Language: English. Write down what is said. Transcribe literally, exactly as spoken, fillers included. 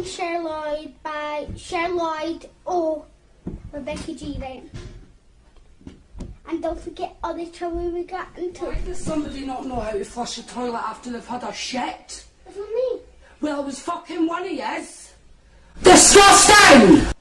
song Cher Lloyd by Cher Lloyd or Rebecca G. Then. And don't forget all the trouble we got into. Why does somebody not know how to flush a toilet after they've had a shit? That's not me. Well, it was fucking one of yous. Disgusting!